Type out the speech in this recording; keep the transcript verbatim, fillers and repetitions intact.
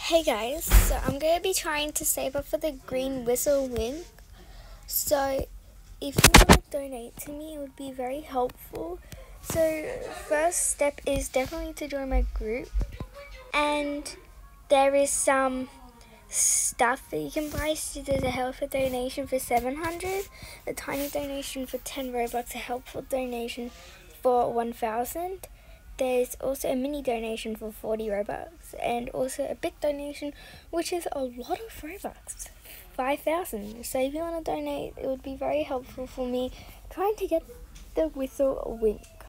Hey guys, so I'm going to be trying to save up for the green whistle win. So if you want to donate to me, it would be very helpful. So first step is definitely to join my group, and there is some stuff that you can buy. So there's a helpful donation for seven hundred, a tiny donation for ten Robux, a helpful donation for one thousand. There's also a mini donation for forty Robux, and also a big donation, which is a lot of Robux, five thousand. So if you want to donate, it would be very helpful for me trying to get the whistle win.